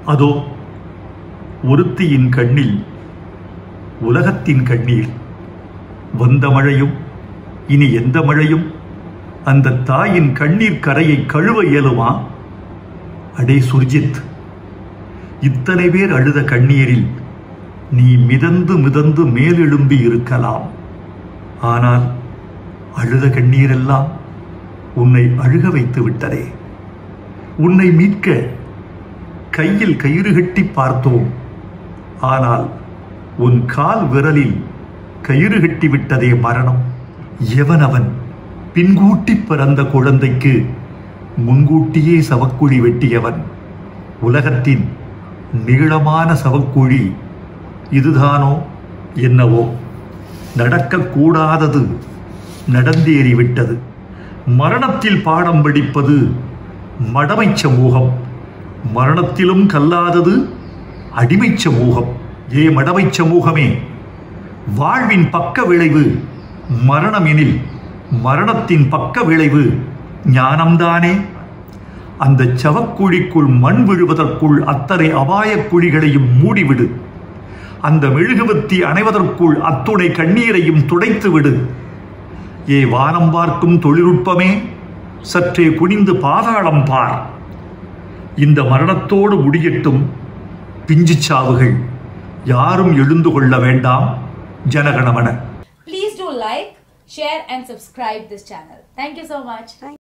அதோ ஒருத்தியின் கண்ணில் உலகத்தின் கண்ணீர். வந்த மழையும் இனி எந்த மழையும் அந்த தாயின் கண்ணீர் கரையை கழுவ இயலுமா? அடே சுர்ஜித், இத்தனை பேர் அழுத கண்ணீரில் நீ மிதந்து மிதந்து மேலெழும்பி இருக்கலாம். ஆனால் அழுத கண்ணீரெல்லாம் உன்னை அழுக வைத்து விட்டதே. உன்னை மீட்க கையில் கயிறு கட்டி பார்த்தோம். ஆனால் உன் கால் விரலில் கயிறு கட்டி விட்டதே மரணம். எவன் அவன்? பின்கூட்டி பிறந்த குழந்தைக்கு முன்கூட்டியே சவக்குழி வெட்டியவன். உலகத்தின் நீளமான சவக்குழி இதுதானோ என்னவோ? நடக்கக்கூடாதது நடந்தேறிவிட்டது. மரணத்தில் பாடம் படிப்பது மடமை சமூகம். மரணத்திலும் கல்லாதது அடிமை சமூகம். ஏ மடமை சமூகமே, வாழ்வின் பக்க விளைவு மரணம் எனில் மரணத்தின் பக்க விளைவு ஞானம்தானே. அந்த சவக்குழிக்குள் மண் விழுவதற்குள் அத்தனை அபாய குழிகளையும் மூடிவிடு. அந்த மெழுகுவத்தி அணைவதற்குள் அத்துணை கண்ணீரையும் துடைத்துவிடு. ஏ வானம் பார்க்கும் தொழில்நுட்பமே, சற்றே குனிந்து பாதாளம் பார். இந்த மரணத்தோடு முடியட்டும் பிஞ்சு சாவுகள். யாரும் எழுந்து கொள்ள வேண்டாம். Jana Gana Mana. Please do like, share and subscribe this channel. Thank you so much.